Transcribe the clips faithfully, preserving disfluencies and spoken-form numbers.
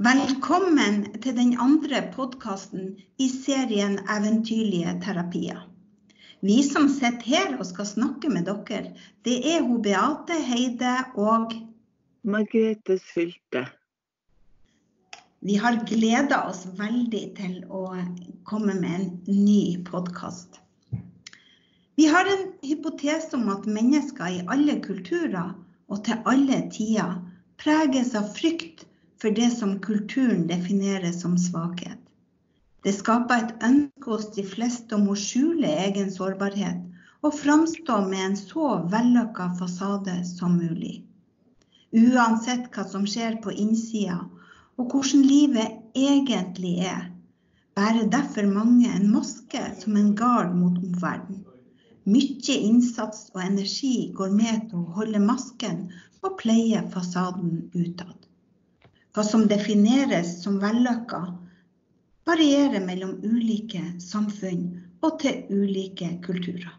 Velkommen til den andre podcasten i serien Eventyrlige terapier. Vi som sitter her og skal snakke med dere, det er hun Beate Heide og Margrethe Sylte. Vi har gledet oss veldig til å komme med en ny podcast. Vi har en hypotese om at mennesker i alle kulturer og til alle tider preges av frykt for det som kulturen definerer som svakhet. Det skaper et ønske hos de fleste om å skjule egen sårbarhet og framstå med en så vellykket fasade som mulig. Uansett hva som skjer på innsiden og hvordan livet egentlig er, bærer derfor mange en maske som en gard mot omverdenen. Mye innsats og energi går med til å holde masken og pleie fasaden utad. Hva som defineres som vellykket, varierer mellom ulike samfunn og til ulike kulturer.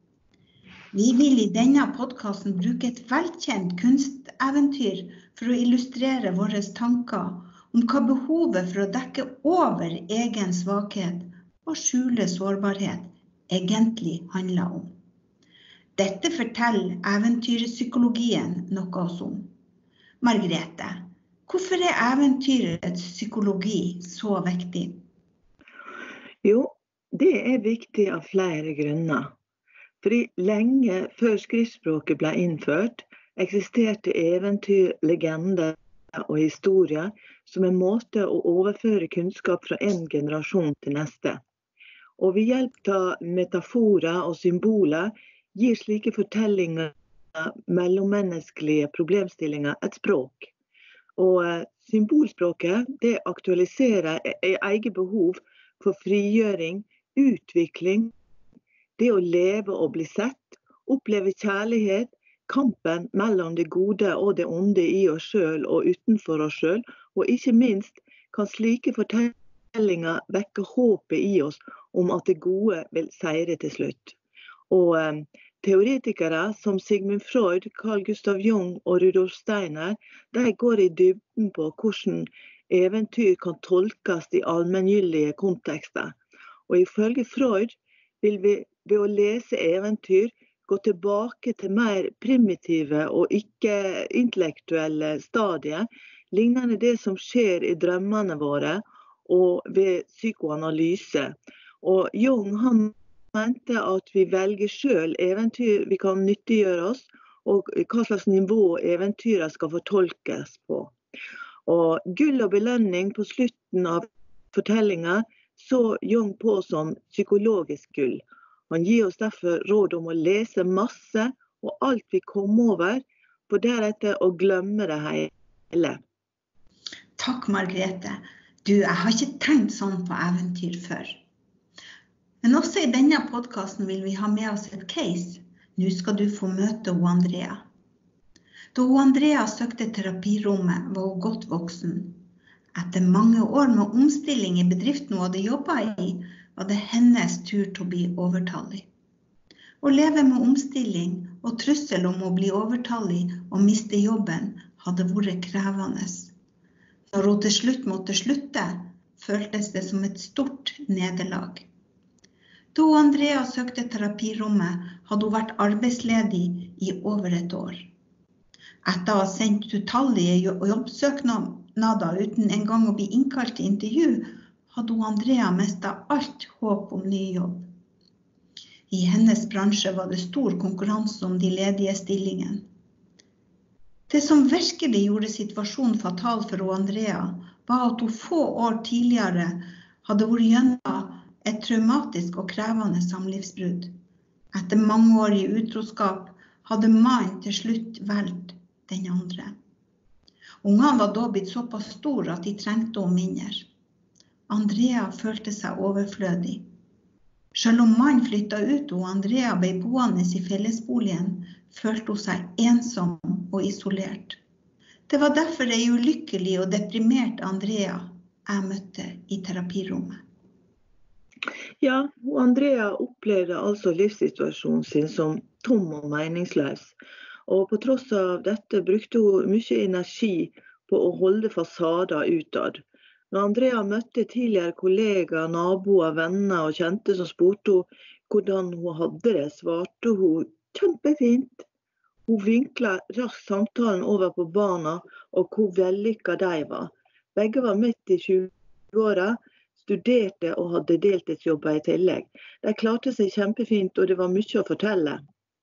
Vi vil i denne podcasten bruke et velkjent kunsteventyr for å illustrere våre tanker om hva behovet for å dekke over egen svakhet og skjule sårbarhet egentlig handler om. Dette forteller eventyrpsykologien noe oss om. Margrethe, hvorfor er eventyrets psykologi så viktig? Jo, det er viktig av flere grunner. Fordi lenge før skriftspråket ble innført, eksisterte eventyr, legender og historier som en måte å overføre kunnskap fra en generasjon til neste. Og ved hjelp av metaforer og symboler gir slike fortellinger mellommenneskelige problemstillinger et språk. Og symbolspråket det aktualiserer eget behov for frigjøring, utvikling, det å leve og bli sett, oppleve kjærlighet, kampen mellom det gode og det onde i oss selv og utenfor oss selv, og ikke minst kan slike fortellinger vekke håpet i oss om at det gode vil seire til slutt. Og eh, teoretikere som Sigmund Freud, Carl Gustav Jung og Rudolf Steiner, de går i dybden på hvordan eventyr kan tolkes i allmenngyldige kontekster. Og ifølge Freud vil vi ved å lese eventyr gå tilbake til mer primitive og ikke-intellektuelle stadier, lignende det som skjer i drømmene våre og ved psykoanalyse. Og Jung han mente at vi velger selv eventyr vi kan nyttiggjøre oss, og hva slags nivå eventyret skal fortolkes på. Og gull og belønning på slutten av fortellingen så Jung på som psykologisk gull. Han gir oss derfor råd om å lese masse og alt vi kommer over, for deretter å glemme det hele. Takk, Margrethe. Du, jeg har ikke tenkt sånn på eventyr før. Men også i denne podcasten vil vi ha med oss et case. Nå skal du få møte hun Andrea. Da hun Andrea søkte terapirommet, var hun godt voksen. Etter mange år med omstilling i bedriften hun hadde jobbet i, var det hennes tur til å bli overtallig. Å leve med omstilling og trussel om å bli overtallig og miste jobben hadde vært krevende. Når hun til slutt måtte slutte, føltes det som et stort nederlag. Da Andrea søkte terapirommet, hadde hun vært arbeidsledig i over et år. Etter å ha sendt utallige jobbsøknader uten en gang å bli innkalt til intervju, hadde hun Andrea mistet alt håp om ny jobb. I hennes bransje var det stor konkurranse om de ledige stillingene. Det som virkelig gjorde situasjonen fatal for Andrea, var at hun få år tidligere hadde vært gjennom et traumatisk og krevende samlivsbrudd. Etter mange år i utroskap hadde mannen til slutt valgt den andre. Ungene var da blitt såpass store at de trengte henne mindre. Andrea følte seg overflødig. Selv om mannen flyttet ut og Andrea ble boende i fellesboligen, følte hun seg ensom og isolert. Det var derfor ei ulykkelig og deprimert Andrea jeg møtte i terapirommet. Ja, og Andrea opplevde altså livssituasjonen sin som tom og meningsløs. Og på tross av dette brukte hun mye energi på å holde fasader utad. Når Andrea møtte tidligere kollegaer, naboer, venner og kjente som spurte hun hvordan hun hadde det, svarte hun kjempefint. Hun vinklet raskt samtalen over på barna og hvor vellykket de var. Begge var midt i tjueåra, studerte og hadde deltidsjobber i tillegg. De klarte seg kjempefint, og det var mye å fortelle.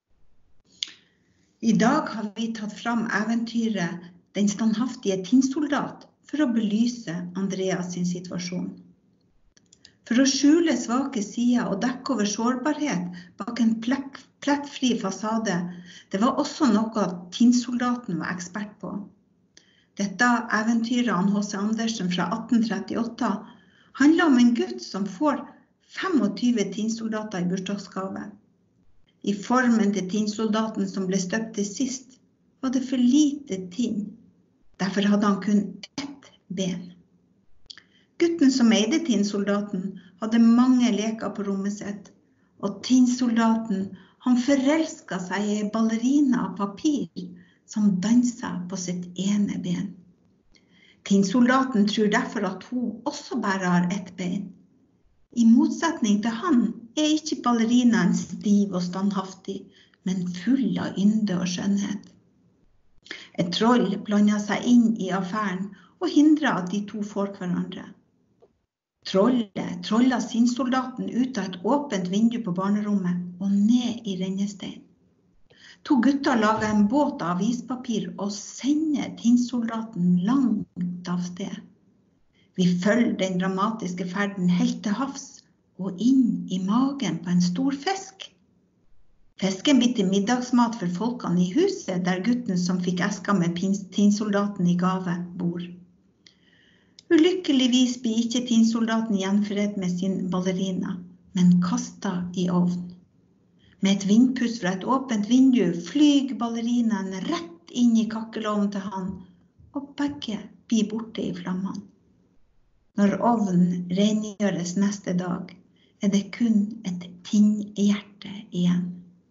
I dag har vi tatt fram eventyret Den standhaftige tinnsoldat for å belyse Andreas sin situasjon. For å skjule svake sider og dekke over sårbarhet bak en plekk, plettfri fasade, det var også noe tinnsoldaten var ekspert på. Dette eventyret av H C Andersen fra atten trettiåtte handler om en gutt som får tjuefem tinnsoldater i bursdagsgave. I formen til tinnsoldaten som ble støpt til sist, var det for lite tinn. Derfor hadde han kun ett ben. Gutten som eide tinnsoldaten hadde mange leker på rommet sitt, og tinnsoldaten han forelsket seg i en ballerina av papir som danset på sitt ene ben. Tinnsoldaten tror derfor at hun også bare har ett ben. I motsetning til han er ikke ballerinaen stiv og standhaftig, men full av ynde og skjønnhet. Et troll blandet seg inn i affæren og hindret at de to får hverandre. Trollet trollet tinnsoldaten ut av et åpent vindu på barnerommet og ned i rennestein. To gutter laget en båt av ispapir og sender tinnsoldaten langt av sted. Vi følger den dramatiske ferden helt til havs og inn i magen på en stor fisk. Fisken blir til middagsmat for folkene i huset der gutten som fikk eska med tinnsoldaten i gave bor. Ulykkeligvis blir ikke tinnsoldaten gjenforenet med sin ballerina, men kastet i ovn. Med et vindpust fra et åpent vindu flyger ballerinaen rett inn i kakkelovnen til han, og begge blir borte i flammene. Når ovnen rengjøres neste dag, er det kun et tinnhjerte igjen.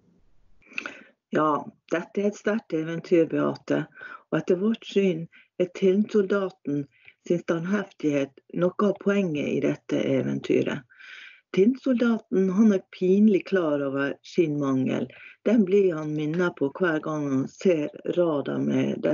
Ja, dette er et sterkt eventyr, Beate, og etter vårt syn er tinnsoldaten sin standhaftighet noe av poenget i dette eventyret. Tinnsoldaten han er pinlig klar over sin mangel. Den blir han minnet på hver gang han ser rada med de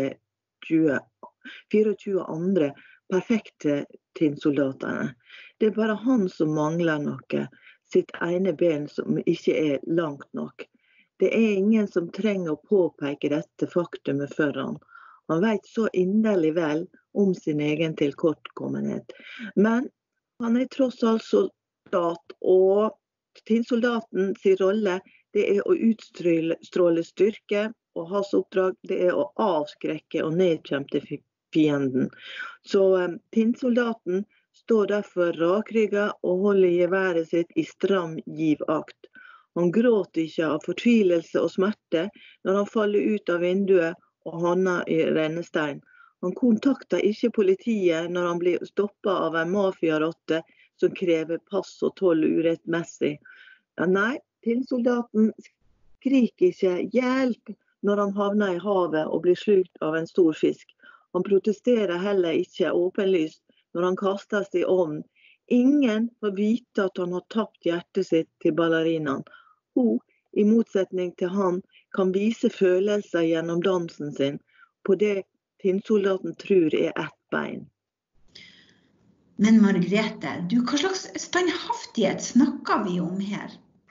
fireogtjue andre perfekte tinnsoldatene. Det er bare han som mangler noe, sitt ene ben som ikke er langt nok. Det er ingen som trenger å påpeke dette faktumet for han. Han vet så inderlig vel om sin egen tilkortkommenhet. Men han er tross alt soldat, og tinnsoldaten sin rolle det er å utstråle styrke, og hans oppdrag det er å avskrekke og nedkjempe fienden. Så um, tinnsoldaten står derfor rakrygget og holder geværet sitt i stram givakt. Han gråter ikke av fortvilelse og smerte når han faller ut av vinduet og havner i rennestein. Han kontakter ikke politiet når han blir stoppet av en mafiarotte som krever pass og toll urettmessig. Ja, nei, tinnsoldaten skriker ikke hjelp når han havner i havet og blir slukt av en stor fisk. Han protesterer heller ikke åpenlyst når han kastes i ovnen. Ingen får vite at han har tapt hjertet sitt til ballerinaen. Hun, i motsetning til han, kan vise følelser gjennom dansen sin på det tinnsoldaten tror er ett bein. Men Margrethe, du, hva slags standhaftighet snakker vi om her?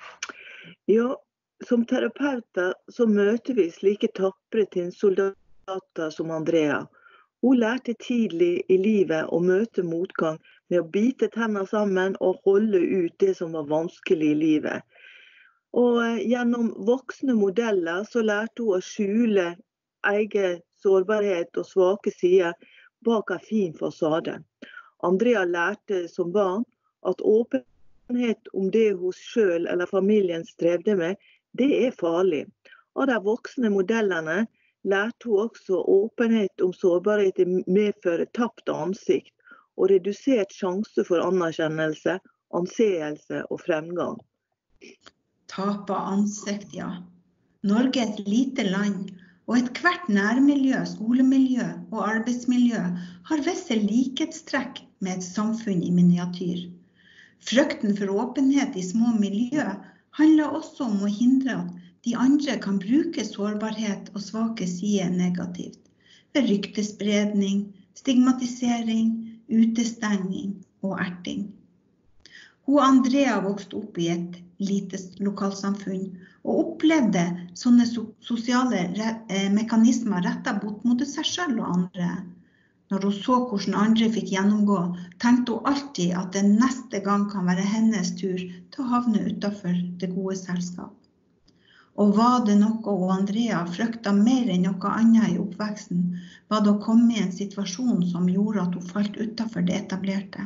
Ja, som terapeuter så møter vi slike tappre tinnsoldater som Andrea. Hun lærte tidlig i livet å møte motgang med å bite tennene sammen og holde ut det som var vanskelig i livet. Og gjennom voksne modeller så lærte hun å skjule egen sårbarhet og svake sider bak en fin fasade. Andrea lærte som barn at åpenhet om det hun selv eller familien strevde med, det er farlig. Av de voksne modellene lærte hun også åpenhet om sårbarhet medfører tapt ansikt og redusert sjanse for anerkjennelse, anseelse og fremgang. Tap av ansikt, ja. Norge er et lite land, Og et hvert nærmiljø, skolemiljø og arbeidsmiljø har visse likhetstrekk med et samfunn i miniatyr. Frykten for åpenhet i små miljø handler også om å hindre at de andre kan bruke sårbarhet og svake sider negativt, ved ryktespredning, stigmatisering, utestenging og erting. Hun Andrea vokste opp i et lite lokalsamfunn og opplevde sånne sosiale mekanismer rettet bort mot seg selv og andre. Når hun så hvordan andre fikk gjennomgå, tenkte hun alltid at det neste gang kan være hennes tur til å havne utenfor det gode selskap. Og var det noe hun Andrea fryktet mer enn noe annet i oppveksten, var det å komme i en situasjon som gjorde at hun falt utenfor det etablerte.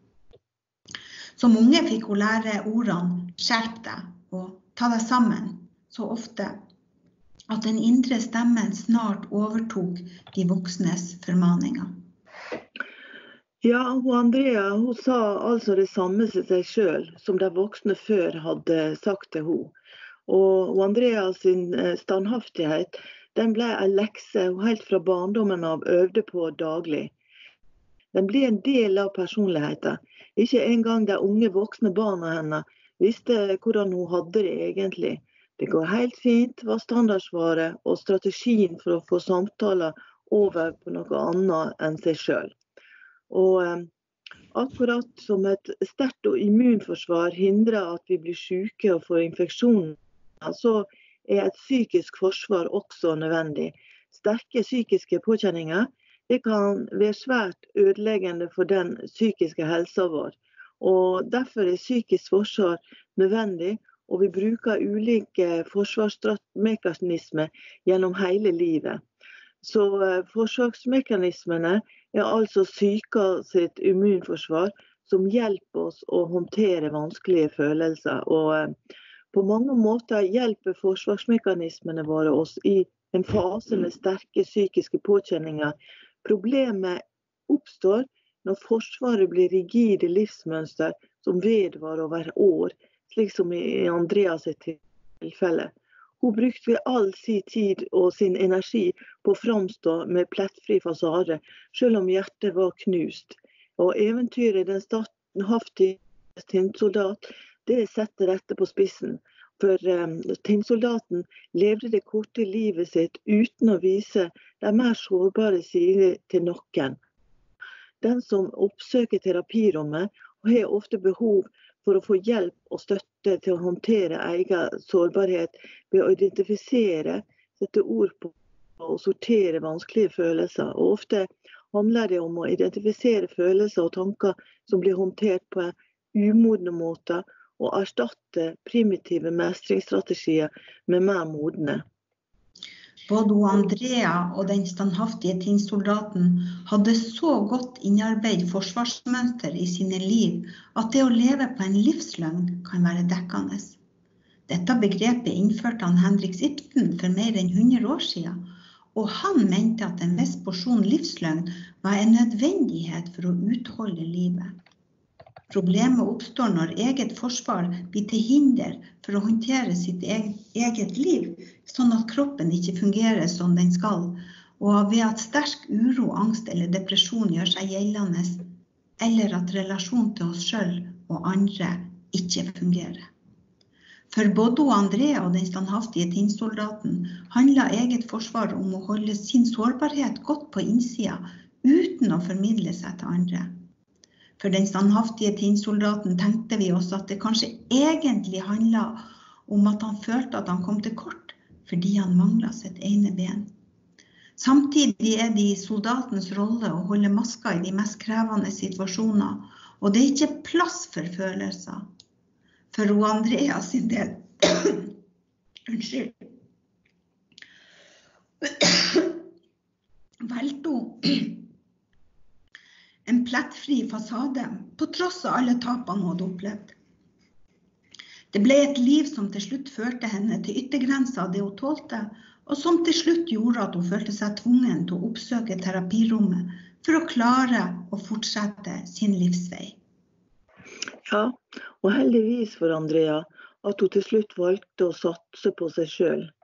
Som unge fikk hun lære ordene «skjerp deg» og «ta deg sammen» så ofte at den indre stemmen snart overtok de voksnes formaninger. Ja, hun Andrea hun sa altså det samme til seg selv som de voksne før hadde sagt til henne. Og Andrea sin standhaftighet, den ble en lekse hun helt fra barndommen av øvde på daglig. Den ble en del av personligheten. Ikke engang de unge voksne barna henne visste hvordan hun hadde det egentlig. Det går helt fint, var standardsvaret og strategien for å få samtaler over på noe annet enn seg selv. Og eh, akkurat som et sterkt og immunforsvar hindrer at vi blir syke og får infeksjoner, så er et psykisk forsvar også nødvendig. Sterke psykiske påkjenninger det kan være svært ødeleggende for den psykiske helsa vår. Og derfor er psykisk forsvar nødvendig, og vi bruker ulike forsvarsmekanismer gjennom hele livet. Så forsvarsmekanismene er altså psyka sitt immunforsvar som hjelper oss å håndtere vanskelige følelser. Og på mange måter hjelper forsvarsmekanismene våre oss i en fase med sterke psykiske påkjenninger. Problemet oppstår når forsvaret blir rigide livsmønster som vedvarer over år, slik som i Andreas tilfelle. Hun brukte all sin tid og sin energi på å framstå med plettfri fasade, selv om hjertet var knust. Og eventyret Den standhaftige tinnsoldat, det setter dette på spissen. For um, tinnsoldaten levde det korte livet sitt uten å vise de mer sårbare sider til noen. Den som oppsøker terapirommet har ofte behov for å få hjelp og støtte til å håndtere egen sårbarhet ved å identifisere, sette ord på og sortere vanskelige følelser. Og ofte handler det om å identifisere følelser og tanker som blir håndtert på en umodne måte, og erstatte primitive mestringsstrategier med mer modne. Både Andrea og den standhaftige tinnsoldaten hadde så godt innarbeidet forsvarsmønster i sine liv at det å leve på en livsløgn kan være dekkende. Dette begrepet innførte han Henrik Ibsen for mer enn hundre år siden, og han mente at en viss porsjon livsløgn var en nødvendighet for å utholde livet. Problemet oppstår når eget forsvar blir til hinder for å håndtere sitt eget liv, sånn at kroppen ikke fungerer som den skal, og ved at sterk uro, angst eller depresjon gjør seg gjeldende, eller at relasjonen til oss selv og andre ikke fungerer. For både Andrea og den standhaftige tinnsoldaten handler eget forsvar om å holde sin sårbarhet godt på innsida, uten å formidle seg til andre. For den standhaftige tinnsoldaten tenkte vi oss at det kanskje egentlig handlet om at han følte at han kom til kort, fordi han manglet sitt ene ben. Samtidig er det i soldatens rolle å holde maska i de mest krevende situasjoner, og det er ikke plass for følelser. For Andrea sin del, unnskyld, valgte hun en plettfri fasade, på tross av alle tapene hun hadde opplevd. Det ble et liv som til slutt førte henne til yttergrensa av det hun tålte, og som til slutt gjorde at hun følte seg tvungen til å oppsøke terapirommet for å klare å fortsette sin livsvei. Ja, og heldigvis for Andrea at hun til slutt valgte å satse på seg selv.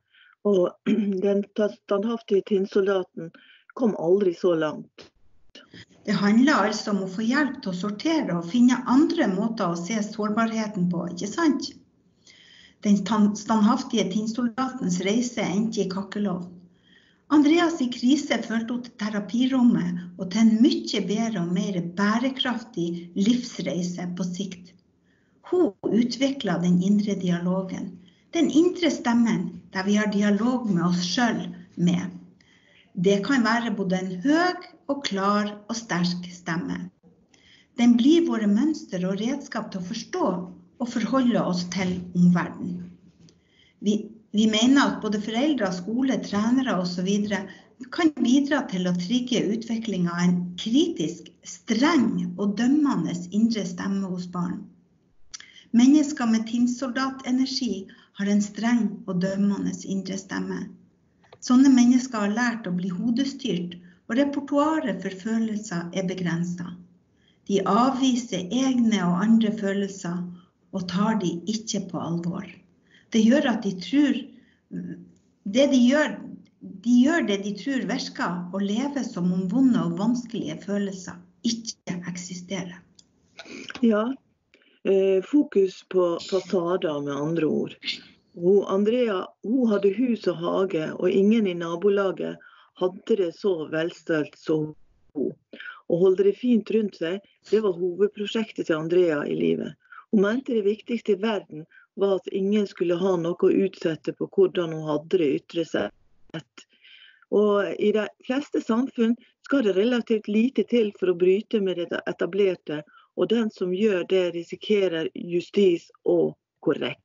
Og den standhaftige tinnsoldaten kom aldri så langt. Det handler altså om å få hjelp til å sortere og finne andre måter å se sårbarheten på, ikke sant? Den standhaftige tinnsoldatens reise endte i kakkelovn. Andreas i krise følte hun til terapirommet og til en mye bedre og mer bærekraftig livsreise på sikt. Hun utviklet den indre dialogen, den indre stemmen der vi har dialog med oss selv med. Det kan være både en høy og klar og sterk stemme. Den blir våre mønster og redskap til å forstå og forholde oss til omverdenen. Vi Vi mener at både foreldre, skole, trenere og så videre kan bidra til å trigge utviklingen av en kritisk, streng og dømmende indre stemme hos barn. Mennesker med tinnsoldatenergi har en streng og dømmende indre stemme. Sånne mennesker har lært å bli hodestyrt, og repertoaret for følelser er begrenset. De avviser egne og andre følelser og tar de ikke på alvor. Det gjør at de tror, det de gjør, de gjør det de tror virker, og lever som om vonde og vanskelige følelser ikke eksisterer. Ja, eh, fokus på fasader med andre ord. Hun, Andrea, hun hadde hus og hage, og ingen i nabolaget hadde det så velstelt som hun. Å holde det fint rundt seg, det var hovedprosjektet til Andrea i livet. Hun mente det viktigste i verden var at ingen skulle ha noe å utsette på hvordan hun hadde det ytre sett. Og i de fleste samfunn skal det relativt lite til for å bryte med det etablerte, og den som gjør det risikerer justis og korrekt.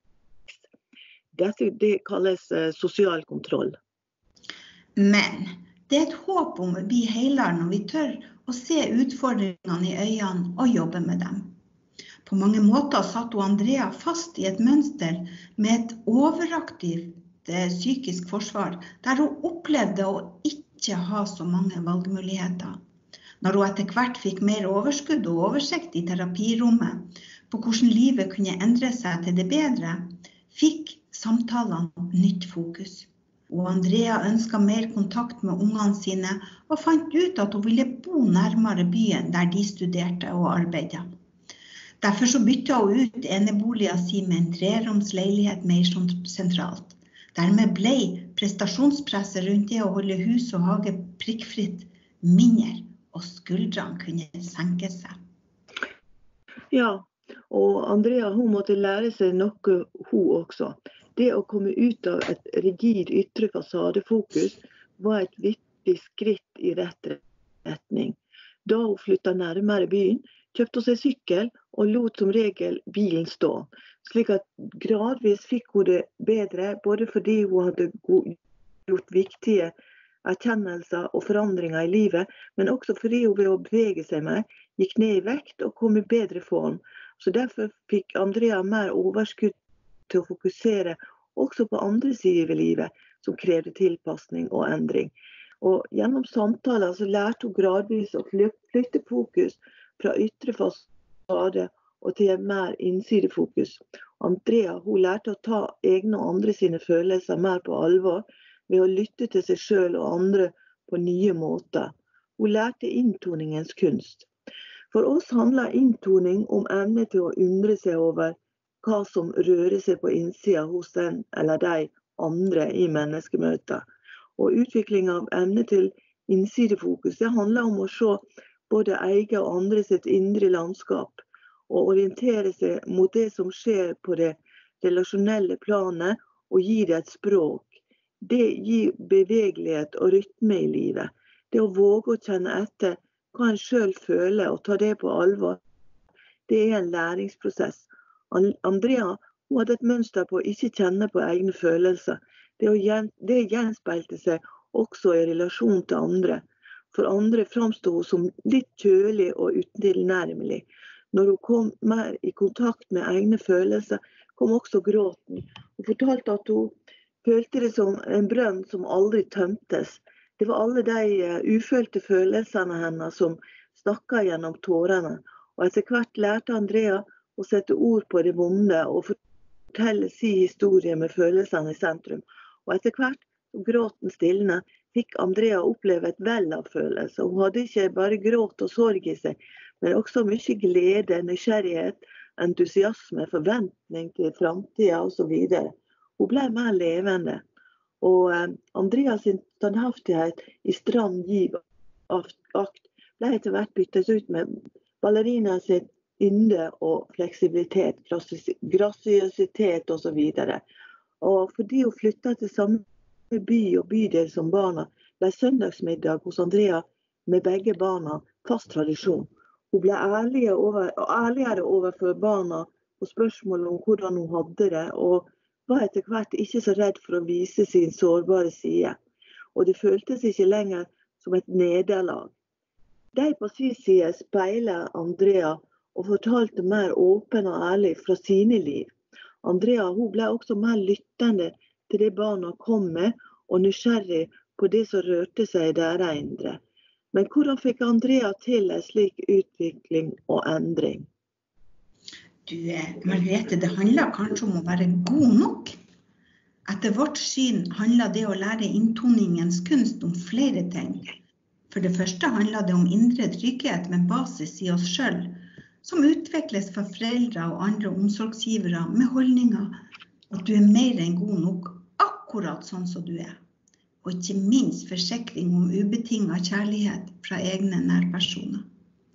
Dette det kalles eh, sosial kontroll. Men det er et håp om å bli helere når vi tør å se utfordringene i øynene og jobbe med dem. På mange måter satt hun Andrea fast i et mønster med et overaktivt eh, psykisk forsvar, der hun opplevde å ikke ha så mange valgmuligheter. Når hun etter hvert fikk mer overskudd og oversikt i terapirommet på hvordan livet kunne endre seg til det bedre, fikk samtalene nytt fokus. Og Andrea ønsket mer kontakt med ungene sine og fant ut at hun ville bo nærmere byen der de studerte og arbeidet. Derfor så bytta hun ut eneboligen sin med en treroms leilighet mer sentralt. Dermed ble prestasjonspresset rundt det å holde hus og hage prikkfritt mindre, og skuldrene kunne senke seg. Ja, og Andrea hun måtte lære seg noe hun også. Det å komme ut av et rigid ytre fasadefokus var et viktig skritt i rett retning. Da hun flyttet nærmere byen, kjøpte hun seg sykkel og lot som regel bilen stå, slik at gradvis fikk hun det bedre, både fordi hun hadde gjort viktige erkjennelser og forandringer i livet, men også fordi hun ved å bevege seg mer gikk ned i vekt og kom i bedre form. Så derfor fikk Andrea mer overskudd til å fokusere også på andre sider ved livet, som krevde tilpasning og endring. Og gjennom samtaler så lærte hun gradvis å flytte fokus fra ytre fasade og til en mer innsidefokus. Andrea hun lærte å ta egne og andre sine følelser mer på alvor ved å lytte til seg selv og andre på nye måter. Hun lærte inntoningens kunst. For oss handler inntoning om evne til å undre seg over hva som rører seg på innsiden hos den eller de andre i menneskemøter. Og utvikling av evne til innsidefokus, det handler om å se både eget og andre sitt indre landskap, og orientere seg mot det som skjer på det relasjonelle planet, og gi det et språk. Det gir bevegelighet og rytme i livet. Det å våge å kjenne etter hva en selv føler, og ta det på alvor, det er en læringsprosess. Andrea hun hadde et mønster på å ikke kjenne på egne følelser. Det, å gjen, det gjenspeilte seg også i relasjon til andre. For andre framstod hun som litt kjølig og utilnærmelig. Når hun kom mer i kontakt med egne følelser, kom også gråten. Hun fortalte at hun følte det som en brønn som aldri tømtes. Det var alle de ufølte følelsene hennes som snakket gjennom tårene. Og etter hvert lærte Andrea å sette ord på det vonde og fortelle sin historie med følelsene i sentrum. Og etter hvert så gråten stilnet, fikk Andrea oppleve et vell av følelser. Hun hadde ikke bare gråt og sorg i seg, men også mye glede, nysgjerrighet, entusiasme, forventning til fremtiden og så videre. Hun ble mer levende. Og eh, Andreas sin standhaftighet i stram giv akt ble etter hvert byttet ut med ballerina sitt ynde og fleksibilitet, grasiøsitet og så videre. Og fordi hun flyttet til samme by og bydel som barna, ble søndagsmiddag hos Andrea med begge barna fast tradisjon. Hun ble ærligere, over, ærligere overfor barna og spørsmål om hvordan hun hadde det, og var etter hvert ikke så redd for å vise sin sårbare side. Og det føltes ikke lenger som et nederlag. De på sin side speilet Andrea og fortalte mer åpen og ærlig fra sine liv. Andrea hun ble også mer lyttende til det barna kom med, og nysgjerrig på det som rørte seg i deres indre. Men hvordan fikk Andrea til en slik utvikling og endring? Du, Margrethe, det handler kanskje om å være god nok. Etter vårt syn handler det å lære inntoningens kunst om flere ting. For det første handler det om indre trygghet med basis i oss selv, som utvikles for foreldre og andre omsorgsgivere med holdninger at du er mer enn god nok, akkurat sånn som du er. Og ikke minst forsikring om ubetinget kjærlighet fra egne nærpersoner.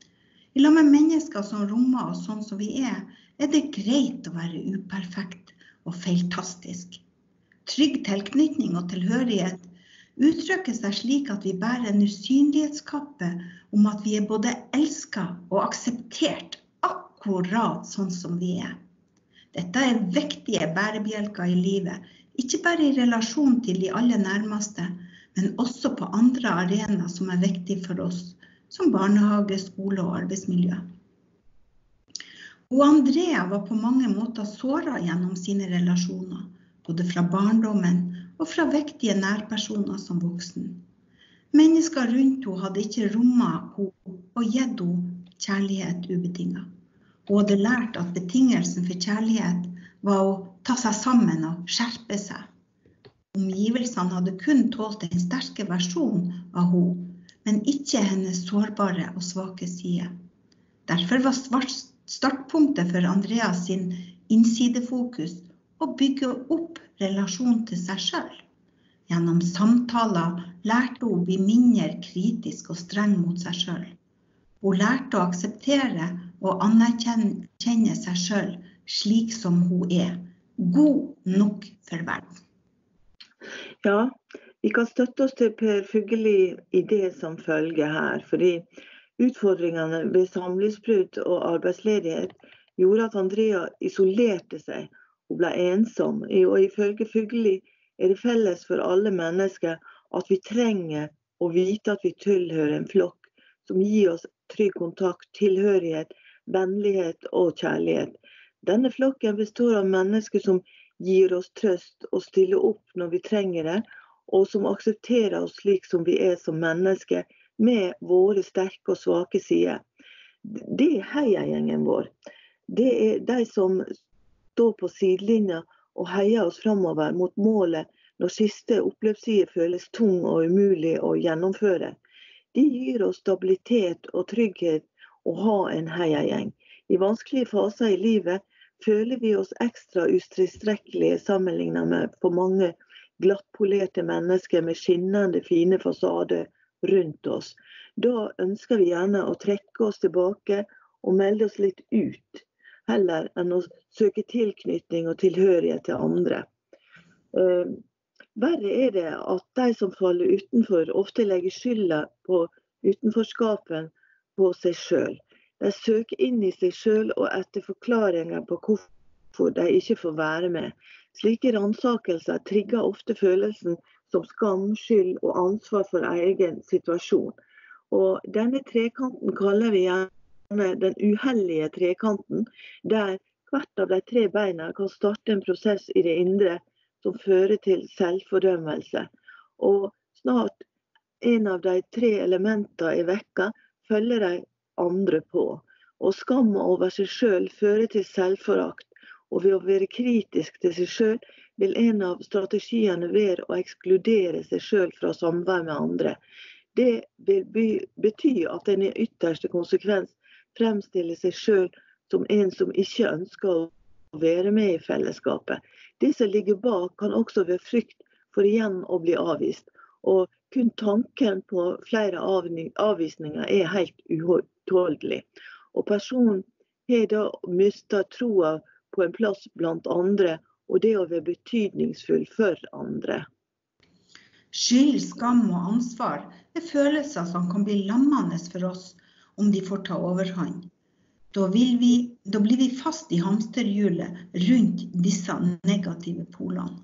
I lag med mennesker som rommer oss sånn som vi er, er det greit å være uperfekt og feiltastisk. Trygg tilknytning og tilhørighet uttrykker seg slik at vi bærer en usynlighetskappe om at vi er både elsket og akseptert akkurat sånn som vi er. Dette er viktige bærebjelker i livet, ikke bare i relasjon til de aller nærmeste, men også på andre arenaer som er viktige for oss, som barnehage, skole og arbeidsmiljø. Og Andrea var på mange måter såret gjennom sine relasjoner, både fra barndommen og fra viktige nærpersoner som voksen. Mennesker rundt henne hadde ikke rommet henne og gitt henne kjærlighet ubetinget. Hun hadde lært at betingelsen for kjærlighet var å ta seg sammen og skjerpe seg. Omgivelsene hadde kun tålt en sterke versjon av henne, men ikke hennes sårbare og svake side. Derfor var startpunktet for Andreas sin innsidefokus å bygge opp relasjon til seg selv. Gjennom samtaler lærte hun å bli mindre kritisk og streng mot seg selv. Hun lærte å akseptere og anerkjenne seg selv slik som hun er, god nok for verden. Ja, vi kan støtte oss til Per Fugelli i det som følger her, fordi utfordringene ved samlivsbrudd og arbeidsledighet gjorde at Andrea isolerte seg og ble ensom. Og ifølge Fugelli er det felles for alle mennesker at vi trenger å vite at vi tilhører en flokk som gir oss trygg kontakt, tilhørighet, vennlighet og kjærlighet. Denne flokken består av mennesker som gir oss trøst og stiller opp når vi trenger det, og som aksepterer oss slik som vi er som mennesker, med våre sterke og svake sider. Det er heiagjengen vår. Det er de som står på sidelinja og heier oss fremover mot målet når siste oppløpsside føles tung og umulig å gjennomføre. De gir oss stabilitet og trygghet å ha en heiagjeng. I vanskelige faser i livet føler vi oss ekstra utilstrekkelige sammenlignet med for mange glattpolerte mennesker med skinnende fine fasader rundt oss. Da ønsker vi gjerne å trekke oss tilbake og melde oss litt ut, heller enn å søke tilknytning og tilhørighet til andre. Eh, verre er det at de som faller utenfor ofte legger skylda på utenforskapen på seg selv. De søker inn i seg selv og etter forklaringer på hvorfor de ikke får være med. Slike rannsakelser trigger ofte følelsen som skam, skyld og ansvar for egen situasjon. Og denne trekanten kaller vi gjerne den uheldige trekanten, der hvert av de tre beina kan starte en prosess i det indre som fører til selvfordømmelse. Og snart en av de tre elementene i vekka følger de andre på. Og skam over seg selv fører til selvforakt, og ved å være kritisk til seg selv vil en av strategiene være å ekskludere seg selv fra samvær med andre. Det vil by, bety at en i ytterste konsekvens fremstiller seg selv som en som ikke ønsker å være med i fellesskapet. Det som ligger bak kan også være frykt for igjen å bli avvist. Og kun tanken på flere avvisninger er helt utholdelig. Og personen har da mistet troa på en plass blant andre, og det å være betydningsfull for andre. Skyld, skam og ansvar er følelser som kan bli lammende for oss om de får ta overhånd. Da, vil vi, da blir vi fast i hamsterhjulet rundt disse negative polene.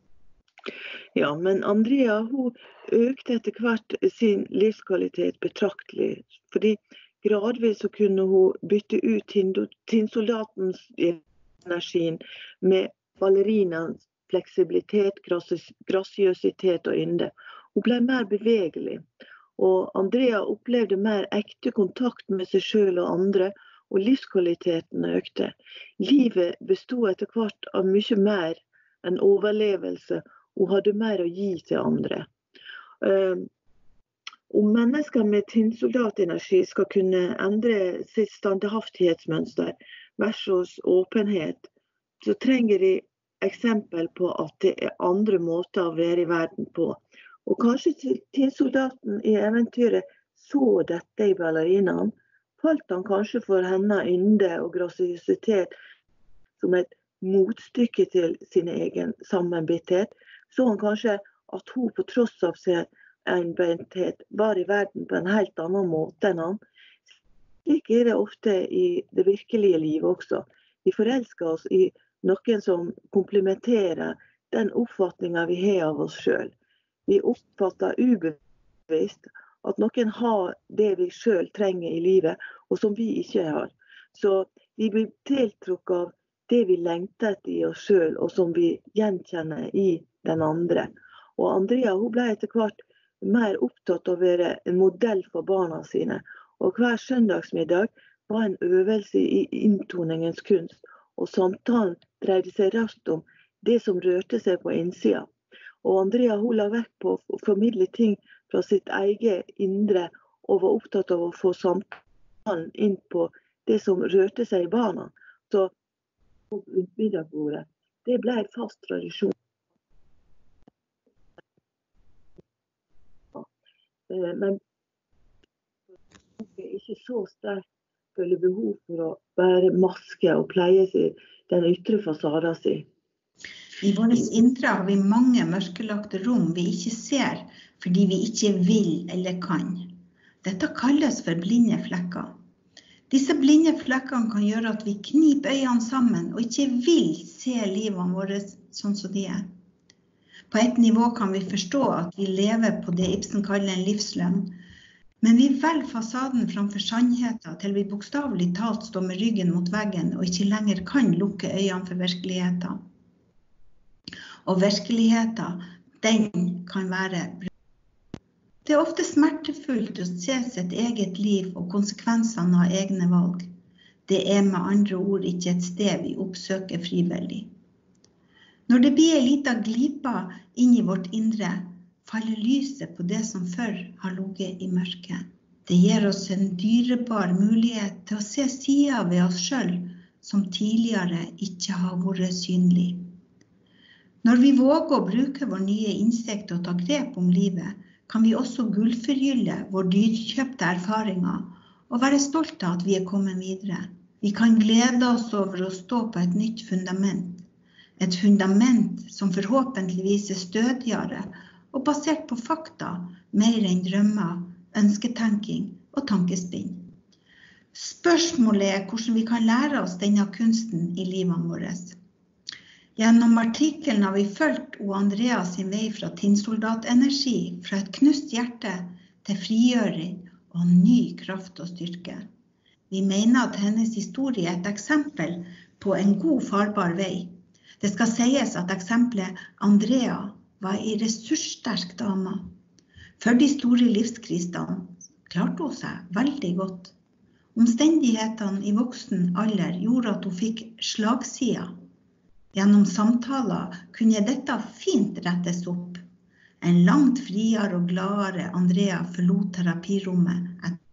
Ja, men Andrea, hun økte etter hvert sin livskvalitet betraktelig, fordi gradvis så kunne hun bytte ut tinnsoldatens energien med ballerinans fleksibilitet, grasiøsitet og ynde. Hun ble mer bevegelig, og Andrea opplevde mer ekte kontakt med seg selv og andre, og livskvaliteten økte. Livet bestod etter hvert av mye mer enn overlevelse, og hadde mer å gi til andre. Um, om mennesker med tinnsoldatenergi skal kunne endre sitt standhaftighetsmønster versus åpenhet, så trenger de eksempel på at det er andre måter å være i verden på. Og kanskje tinnsoldaten i eventyret så dette i ballerinaen, falt han kanskje for henne ynde og grasiøsitet som et motstykke til sin egen sammenbitthet, så han kanskje at hun på tross av sin enbenthet var i verden på en helt annen måte enn han. Slik er det ofte i det virkelige livet også. Vi forelsker oss i noen som komplementerer den oppfatningen vi har av oss selv. Vi oppfatter ubevisst at noen har det vi selv trenger i livet, og som vi ikke har. Så vi blir tiltrukket av det vi lengter etter i oss selv, og som vi gjenkjenner i den andre. Og Andrea hun ble etter hvert mer opptatt av å være en modell for barna sine. Og hver søndagsmiddag var en øvelse i inntoningens kunst, og samtalen dreide seg raskt om det som rørte seg på innsida. Og Andrea hun la vekt på å formidle ting fra sitt eget indre, og var opptatt av å få samtalen inn på det som rørte seg i barna. Så middagsbordet, det ble en fast tradisjon. Men jeg er ikke så sterkt føler behov for å bære maske og pleie seg den ytre fasaden sin. I vårt indre har vi mange mørkelagte rom vi ikke ser fordi vi ikke vil eller kan. Dette kalles for blinde flekker. Disse blinde flekkene kan gjøre at vi kniper øynene sammen og ikke vil se livene våre sånn som de er. På et nivå kan vi forstå at vi lever på det Ibsen kaller en livsløgn, men vi velger fasaden framfor sannheten til vi bokstavelig talt står med ryggen mot veggen og ikke lenger kan lukke øynene for virkeligheten. Og virkeligheten, den kan være brutal. Det er ofte smertefullt å se sitt eget liv og konsekvensene av egne valg. Det er med andre ord ikke et sted vi oppsøker frivillig. Når det blir en liten glipa inn i vårt indre, faller lyset på det som før har ligget i mørket. Det gir oss en dyrebar mulighet til å se sider ved oss selv som tidligere ikke har vært synlig. Når vi våger å bruke vår nye innsikt og ta grep om livet, kan vi også gullforgylle vår dyrkjøpte erfaringer og være stolte av at vi er kommet videre. Vi kan glede oss over å stå på et nytt fundament. Et fundament som forhåpentligvis er stødigere og basert på fakta, mer enn drømmer, ønsketenking og tankespinn. Spørsmålet er hvordan vi kan lære oss denne kunsten i livene våre. Gjennom artikkelen har vi fulgt Andrea sin vei fra tinnsoldatenergi, fra et knust hjerte til frigjøring og ny kraft og styrke. Vi mener at hennes historie er et eksempel på en god farbar vei. Det skal sies at eksempelet Andrea var en ressurssterk dame. For de store livskrisene klarte hun seg veldig godt. Omstendighetene i voksen alder gjorde at hun fikk slagsida. Gjennom samtaler kunne dette fint rettes opp. En langt friere og gladere Andrea forlot terapirommet etter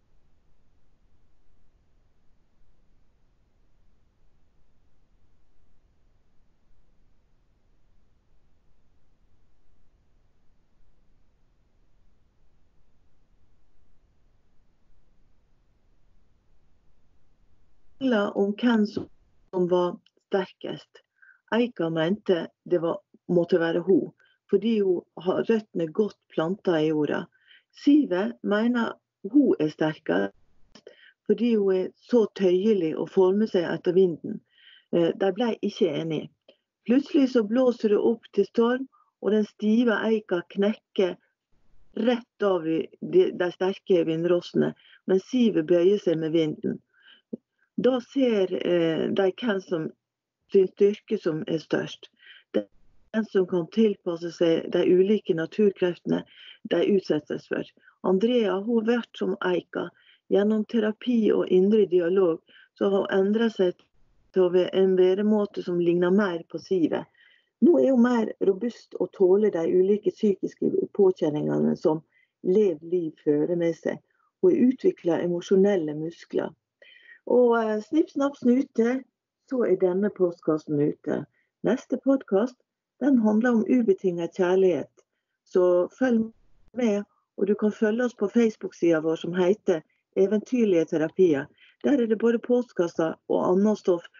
om hvem som var sterkest. Eika mente det var, måtte være hun, fordi hun har røttene godt plantet i jorda. Sive mener hun er sterkest, fordi hun er så tøyelig og former seg etter vinden. De ble ikke enige. Plutselig så blåser det opp til storm, og den stive eika knekker rett av de, de sterke vindrossene, men Sive bøyer seg med vinden. Da ser eh, de hvem som sin styrke som er størst. Den som kan tilpasse seg de ulike naturkreftene de utsettes for. Andrea hun har vært som eika. Gjennom terapi og indre dialog så har hun endret seg til en væremåte som ligner mer på Sive. Nå er hun mer robust og tåler de ulike psykiske påkjenningene som lev liv fører med seg. Hun har utviklet emosjonelle muskler. Og snipp, snapp, snute, så er denne podcasten ute. Neste podcast, den handler om ubetinget kjærlighet. Så følg med, og du kan følge oss på Facebook-siden vår som heter Eventyrlige terapier. Der er det både postkasser og annet stoff